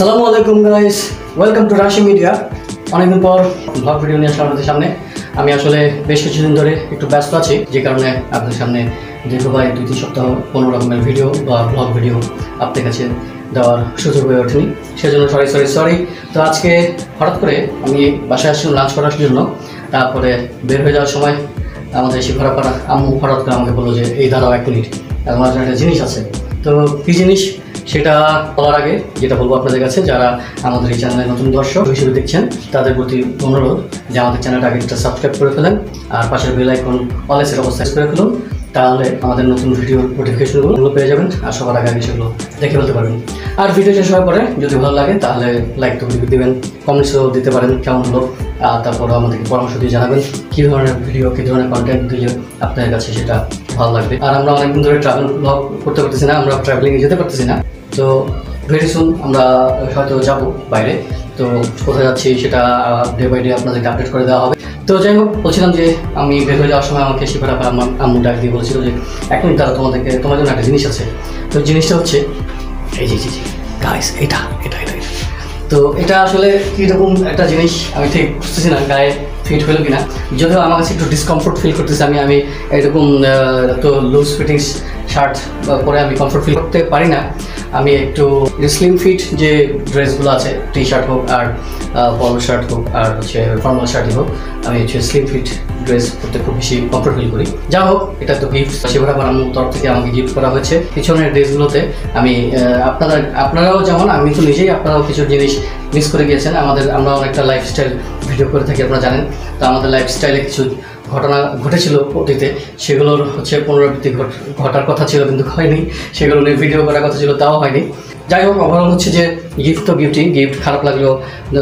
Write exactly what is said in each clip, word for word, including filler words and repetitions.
আসসালামু আলাইকুম guys, welcome to Rashi media. অনেকদিন পর ব্লগ ভিডিও নিয়ে আসলাম আপনাদের সামনে। আমি আসলে বেশ কিছুদিন ধরে একটু ব্যস্ত আছি, যে কারণে আপনাদের সামনে দীর্ঘ প্রায় দুই তিন সপ্তাহ কোনো রকমের ভিডিও বা ব্লগ ভিডিও আপনাদের কাছে দেওয়ার সুযোগ হয়ে ওঠেনি, সেজন্য সরি সরি সরি তো আজকে হঠাৎ করে আমি বাসায় আসছিলাম লাঞ্চ করার জন্য। তারপরে বের হয়ে যাওয়ার সময় আমাদের শিখরা পাড়া আম্মু হঠাৎ করে আমাকে বললো যে এই দাঁড়াও এক মিনিট, আমার একটা জিনিস আছে। তো কী জিনিস সেটা বলার আগে যেটা বলবো আপনাদের কাছে, যারা আমাদের এই চ্যানেলে নতুন দর্শক হিসেবে দেখছেন তাদের প্রতি অনুরোধ যে আমাদের চ্যানেলটা আগে একটা সাবস্ক্রাইব করে ফেলেন, আর পাশের বেল আইকন অলেসের অবস্থা করে ফেলুন। তাহলে আমাদের নতুন ভিডিওর নোটিফিকেশনগুলো পেয়ে যাবেন আর সবার আগে আগে সেগুলো দেখে ফেলতে পারবেন। আর ভিডিও শেষ হওয়ার পরে যদি ভালো লাগে তাহলে লাইক তো দেবেন, কমেন্টসও দিতে পারেন কেমন হলো, আর তারপরে আমাদেরকে পরামর্শ দিয়ে জানাবেন কী ধরনের ভিডিও কী ধরনের কন্টেন্ট দিলে আপনাদের কাছে সেটা ভালো লাগবে। আর আমরা অনেকদিন ধরে ট্রাভেল ব্লগ করতে পারতেছি না, আমরা ট্রাভেলিংয়ে যেতে পারতেছি না, তো ভেরি সুন আমরা হয়তো যাবো বাইরে। তো কোথায় যাচ্ছি সেটা ডে বাই ডে আপনাদেরকে আপডেট করে দেওয়া হবে। তো যাই হোক, বলছিলাম যে আমি বের হয়ে যাওয়ার সময় আমাকে শিখরা আমার আম্মু ডাক দিয়ে বলেছিল যে এক মিনিট তারা তোমাদেরকে তোমার জন্য একটা জিনিস আছে। তো জিনিসটা হচ্ছে এই যে জি জি গাইস এটা এটা এটা তো এটা আসলে কীরকম একটা জিনিস আমি ঠিক বুঝতেছি না, গায়ে ফিট হলো কিনা। যদিও আমার কাছে একটু ডিসকমফোর্ট ফিল করতেছি, আমি আমি এরকম তো লুজ ফিটিংস শার্ট পরে আমি কমফোর্ট ফিল করতে পারি না। আমি একটু স্লিম ফিট যে ড্রেসগুলো আছে, টি শার্ট হোক আর পলো শার্ট হোক আর হচ্ছে ফর্মাল শার্টই হোক, আমি হচ্ছে স্লিম ফিট ড্রেস করতে খুব বেশি কমফোর্ট ফিল করি। যা হোক, এটা তো গিফট শিবরা আমার তরফ থেকে আমাকে গিফট করা হয়েছে। পিছনের ড্রেসগুলোতে আমি আপনারা আপনারাও যেমন আমি তো নিজেই আপনারাও কিছু জিনিস মিস করে গিয়েছেন। আমাদের আমরা অনেকটা লাইফস্টাইল ভিডিও করে থাকি, আপনারা জানেন। তো আমাদের লাইফস্টাইলে কিছু ঘটনা ঘটেছিল অতীতে, সেগুলোর হচ্ছে পুনরাবৃত্তি ঘটার কথা ছিল কিন্তু হয়নি, সেগুলো নিয়ে ভিডিও করার কথা ছিল তাও হয়নি। যাই হোক, ওভারঅল হচ্ছে যে গিফট তো গিফটই, গিফট খারাপ লাগলেও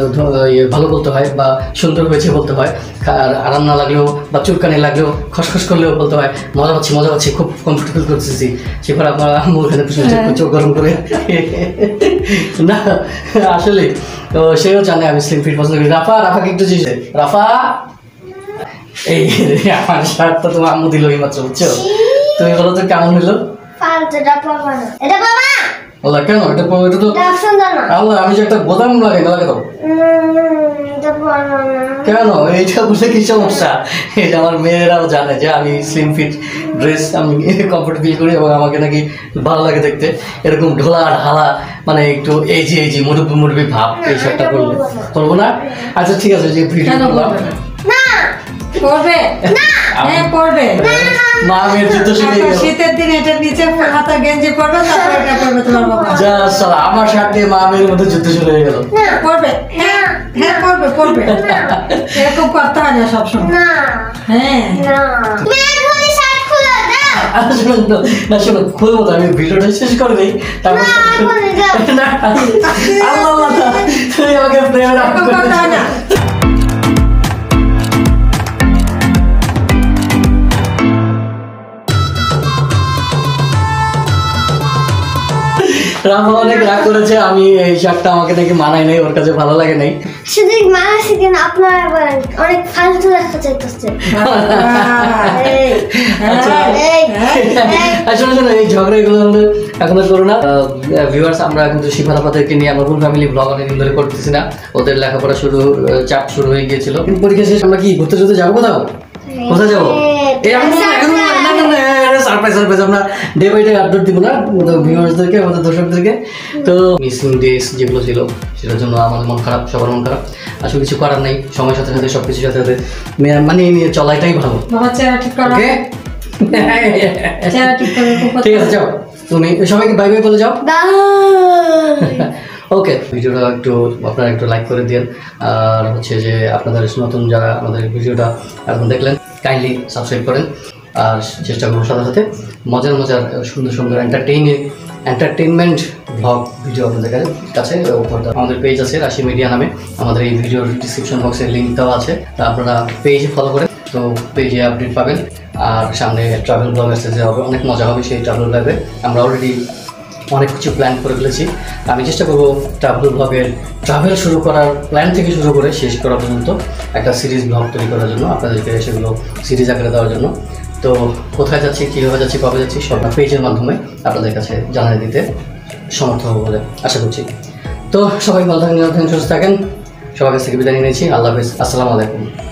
ভালো বলতে হয় বা সুন্দর হয়েছে বলতে হয়, আর আরাম না লাগলেও বা চুলকানি লাগলেও খসখস করলেও বলতে হয় মজা পাচ্ছি মজা পাচ্ছি খুব কমফোর্টেবল করতেছি। সেবার আপনার ওখানে চোখ গরম করে না আসলে তো সেও জানে আমি স্লিম ফিট পছন্দ করি। রাফা রাফাকে একটু চিনছে, রাফা এই আমার শার্টটা তোমার আম্মু দিল এই মাত্র, বুঝছো? তুমি বলো তো কেমন হইলো? আল্লাহ কেন এটা এটা তো আল্লাহ আমি যে একটা বোতাম লাগে না লাগে তো কেন এইটা বুঝে কি সমস্যা? এটা আমার মেয়েরাও জানে যে আমি স্লিম ফিট ড্রেস আমি কমফোর্ট ফিল করি এবং আমাকে নাকি ভালো লাগে দেখতে। এরকম ঢোলা ঢালা মানে একটু এই যে এই যে মুরব্বি মুরব্বি ভাব এই শার্টটা করলে করবো না। আচ্ছা ঠিক আছে, যে ভিডিও করবে না, হ্যাঁ করবে মা মেয়ের যুদ্ধ শুরু হয়ে গেল। শীতের দিন এটা নিচে হাতা গেঞ্জি পরবে, তারপর এটা করবে তোমার বাবা। যা সালা আমার শার্ট দিয়ে মা মেয়ের মধ্যে যুদ্ধ শুরু হয়ে গেল। করবে, হ্যাঁ হ্যাঁ করবে করবে, এরকম করতে হয় না সবসময়। না হ্যাঁ না শোনো, খুলবো তো, আমি ভিডিওটা শেষ করে দিই তারপর আল্লাহ তুমি আমাকে প্রেমের আগুন করতে হয় না। রাফা অনেক রাগ করেছে, আমি এই শার্টটা আমাকে নাকি মানায় নাই, ওর কাছে ভালো লাগে নাই। শুধু মানাইছে কেন, আপনারা অনেক ফালতু দেখা চাইতেছে। শোনো শোনো, এই ঝগড়া এগুলো এখন করো না। ভিউয়ার্স, আমরা কিন্তু শিফা রাফাদেরকে নিয়ে আমরা ফুল ফ্যামিলি ব্লগ অনেকদিন ধরে করতেছি না, ওদের লেখাপড়া শুরু চাপ শুরু হয়ে গিয়েছিল। কিন্তু পরীক্ষা শেষ আমরা কি ঘুরতে ঘুরতে যাবো কোথাও? কোথায় যাবো? সারপ্রাইজ সারপ্রাইজ আমরা ডে বাই ডে আপডেট দিব না ভিউয়ার্সদেরকে, আমাদের দর্শকদেরকে। তো মিসিং ডেজ যেগুলো ছিল সেটার জন্য আমাদের মন খারাপ, সবার মন খারাপ। আসলে কিছু করার নেই, সময়ের সাথে সাথে সব কিছুর সাথে সাথে মানে নিয়ে চলাটাই ভালো। ঠিক আছে, যাও তুমি সবাইকে বাই বাই বলে যাও। ওকে, ভিডিওটা একটু আপনারা একটু লাইক করে দিন, আর হচ্ছে যে আপনাদের নতুন যারা আমাদের ভিডিওটা এখন দেখলেন কাইন্ডলি সাবস্ক্রাইব করেন, আর চেষ্টা করবো সাথে সাথে মজার মজার সুন্দর সুন্দর এন্টারটেইনিং এন্টারটেইনমেন্ট ব্লগ ভিডিও আপনাদের কাছে। আমাদের পেজ আছে রাশি মিডিয়া নামে, আমাদের এই ভিডিওর ডিসক্রিপশন বক্সে লিঙ্ক দেওয়া আছে, তা আপনারা পেজে ফলো করেন, তো পেজে আপডেট পাবেন। আর সামনে ট্রাভেল ব্লগ আসতে যে হবে, অনেক মজা হবে সেই ট্রাভেল ব্লগে। আমরা অলরেডি অনেক কিছু প্ল্যান করে ফেলেছি, আমি চেষ্টা করবো ট্রাভেল ব্লগের ট্রাভেল শুরু করার প্ল্যান থেকে শুরু করে শেষ করা পর্যন্ত একটা সিরিজ ব্লগ তৈরি করার জন্য, আপনাদেরকে সেগুলো সিরিজ আকারে দেওয়ার জন্য। তো কোথায় যাচ্ছি, কীভাবে যাচ্ছি, কবে যাচ্ছি সব পেজের মাধ্যমে আপনাদের কাছে জানিয়ে দিতে সমর্থ হবো বলে আশা করছি। তো সবাই ভালো থাকেন, সুস্থ থাকেন। সবার কাছ থেকে বিদায় নিয়েছি। আল্লাহ হাফিজ, আসসালামু আলাইকুম।